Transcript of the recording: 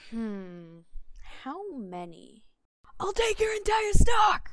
Hmm. How many? I'll take your entire stock!